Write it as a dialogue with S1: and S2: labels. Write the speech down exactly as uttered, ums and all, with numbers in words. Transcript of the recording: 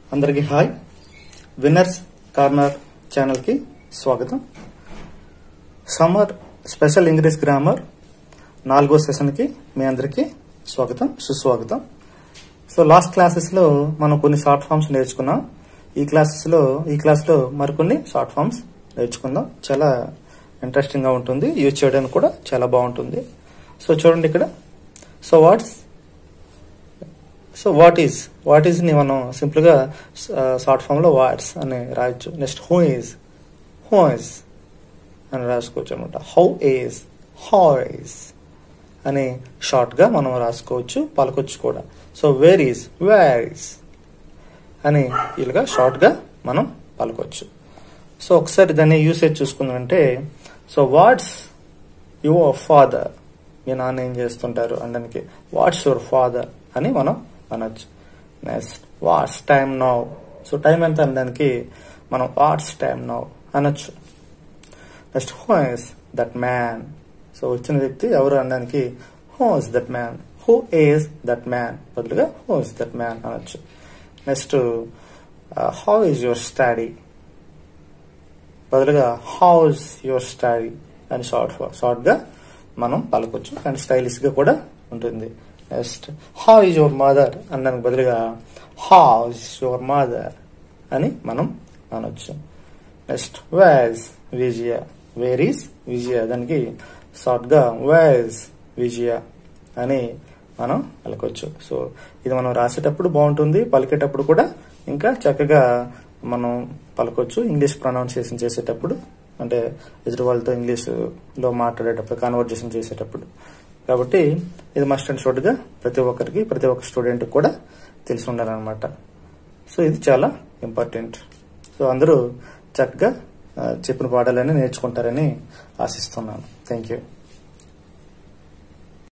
S1: అందరికీ hi. Winners corner channel కి స్వాగతం. సమ్మర్ స్పెషల్ ఇంగ్లీష్ గ్రామర్ నాలుగో సెషన్ కి మీ అందరికీ స్వాగతం, సుస్వాగతం. సో లాస్ట్ క్లాసెస్ లో మనం కొన్ని షార్ట్ ఫామ్స్ నేర్చుకున్నాం. ఈ క్లాసెస్ లో ఈ క్లాస్ లో మరికొన్ని షార్ట్ ఫామ్స్ నేర్చుకుందాం. చాలా ఇంట్రెస్టింగ్ గా ఉంటుంది, యూజ్ చేయడానికి కూడా చాలా బాగుంటుంది. సో చూడండి ఇక్కడ. So what's so what is what is ని మనం సింపుల్ గా షార్ట్ ఫామ్ లో వాట్స్ అని రాయొచ్చు. Next who is who is అని రాసుకోవచ్చు అనమాట. హౌ ఈజ్ హౌ ఈజ్ అని షార్ట్ గా మనం రాసుకోవచ్చు, పలకొచ్చు కూడా. So where is where is అని ఇలాగా షార్ట్ గా మనం పలకొచ్చు. సో ఒకసారి దాన్ని యూసేజ్ చూసుకుందంటే, సో వాట్స్ యువర్ ఫాదర్, మీ నాన్న ఏం చేస్తుంటారు అనడానికి వాట్స్ యువర్ ఫాదర్ అని మనం అనొచ్చు. Next what's time now, so time ఎంత అనడానికి మనం వాట్స్ టైమ్ నౌ అనొచ్చు. Next who is that man, so వచ్చిన వ్యక్తి ఎవరు అనడానికి who is that man, who is that man బదులుగా హూ ఇస్ దట్ మ్యాన్ అనొచ్చు. Next how is your study బదులుగా హౌ ఇస్ యువర్ స్టడీ అని షార్ట్ షార్ట్ గా మనం పలకొచ్చు, అండ్ స్టైలిష్ గా కూడా ఉంటుంది. Next how is your mother అనడానికి బదులుగా హౌ ఈజ్ యువర్ మదర్ అని మనం అనొచ్చు. Next where is Vijaya, where is Vijaya దానికి షార్ట్ గా వేర్ ఇస్ విజయ అని మనం పలకొచ్చు. సో ఇది మనం రాసేటప్పుడు బాగుంటుంది, పలికేటప్పుడు కూడా ఇంకా చక్కగా మనం పలకొచ్చు. ఇంగ్లీష్ ప్రొనౌన్సియేషన్ చేసేటప్పుడు, అంటే ఎదుటి వాళ్ళతో ఇంగ్లీష్ లో మాట్లాడేటప్పుడు, కాన్వర్జేషన్ చేసేటప్పుడు. కాబట్టి ఇది మస్ట్ అండ్ షుడ్ గా ప్రతి ఒక్కరికి, ప్రతి ఒక్క స్టూడెంట్ కూడా తెలిసి ఉండాలన్నమాట. సో ఇది చాలా ఇంపార్టెంట్. సో అందరూ చక్కగా చెప్పిన పాఠాలని నేర్చుకుంటారని ఆశిస్తున్నాను. Thank you.